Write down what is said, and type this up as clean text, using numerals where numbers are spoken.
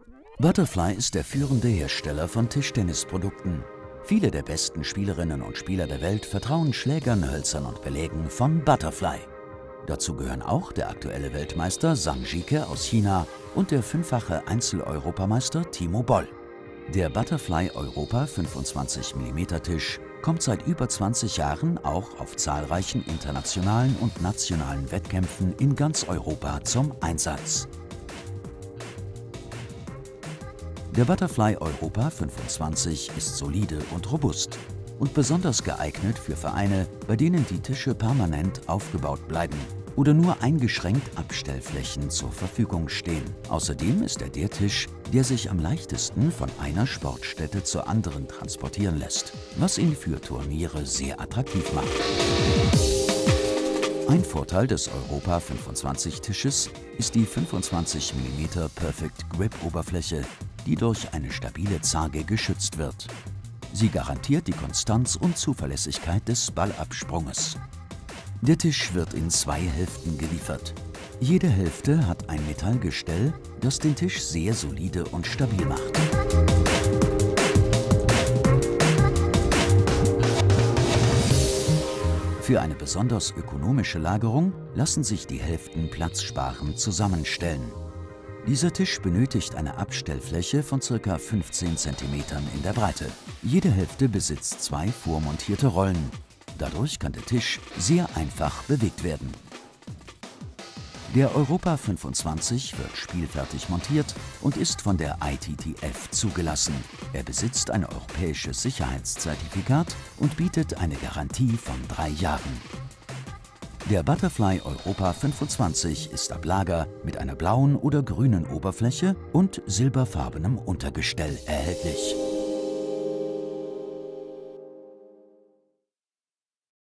Butterfly ist der führende Hersteller von Tischtennisprodukten. Viele der besten Spielerinnen und Spieler der Welt vertrauen Schlägern, Hölzern und Belägen von Butterfly. Dazu gehören auch der aktuelle Weltmeister Zhang Jike aus China und der fünffache Einzel-Europameister Timo Boll. Der Butterfly Europa 25 mm Tisch kommt seit über 20 Jahren auch auf zahlreichen internationalen und nationalen Wettkämpfen in ganz Europa zum Einsatz. Der Butterfly Europa 25 ist solide und robust und besonders geeignet für Vereine, bei denen die Tische permanent aufgebaut bleiben oder nur eingeschränkt Abstellflächen zur Verfügung stehen. Außerdem ist er der Tisch, der sich am leichtesten von einer Sportstätte zur anderen transportieren lässt, was ihn für Turniere sehr attraktiv macht. Ein Vorteil des Europa 25 Tisches ist die 25 mm Perfect Grip Oberfläche, die durch eine stabile Zarge geschützt wird. Sie garantiert die Konstanz und Zuverlässigkeit des Ballabsprunges. Der Tisch wird in 2 Hälften geliefert. Jede Hälfte hat ein Metallgestell, das den Tisch sehr solide und stabil macht. Für eine besonders ökonomische Lagerung lassen sich die Hälften platzsparend zusammenstellen. Dieser Tisch benötigt eine Abstellfläche von ca. 15 cm in der Breite. Jede Hälfte besitzt 2 vormontierte Rollen. Dadurch kann der Tisch sehr einfach bewegt werden. Der Europa 25 wird spielfertig montiert und ist von der ITTF zugelassen. Er besitzt ein europäisches Sicherheitszertifikat und bietet eine Garantie von 3 Jahren. Der Butterfly Europa 25 ist ab Lager mit einer blauen oder grünen Oberfläche und silberfarbenem Untergestell erhältlich.